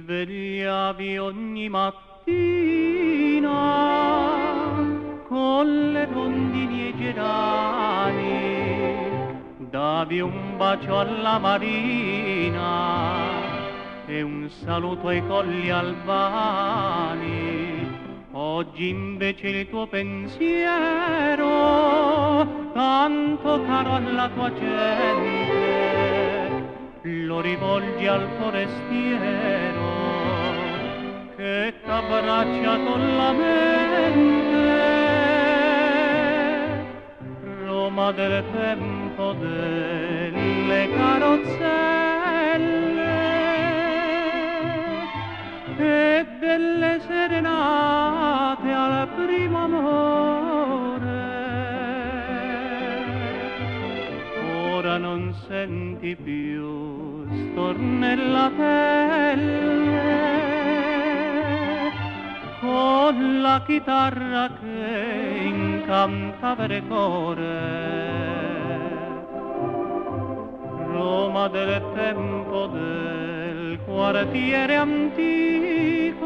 svegliavi ogni mattina con le rondini e i gerani, davi un bacio alla marina e un saluto ai colli albani. Oggi invece il tuo pensiero, tanto caro alla tua gente, lo rivolgi al forestiero che t'abbraccia con la mente. Roma del tempo delle carrozzelle e delle serenate al primo amore. Ora non senti più stornellatelle con la chitarra che incanta core. Roma del tempo del quartiere antico,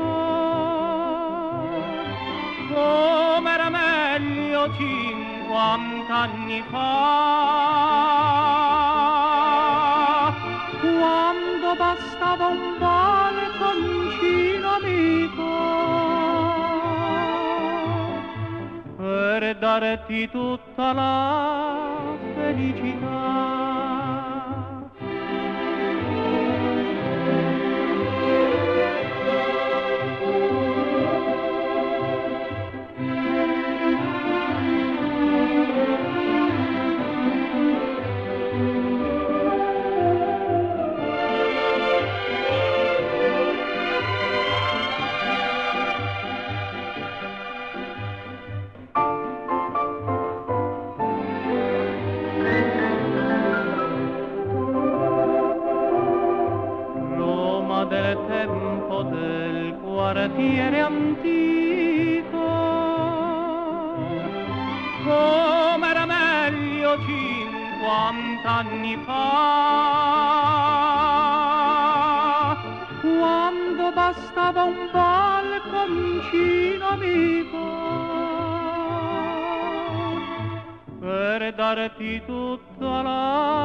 come era meglio 50 anni fa, quando bastava un balconcino amico per darti tutta la felicità. Del tempo del quartiere antico, come era meglio 50 anni fa, quando bastava un balconcino amico per darti tutta la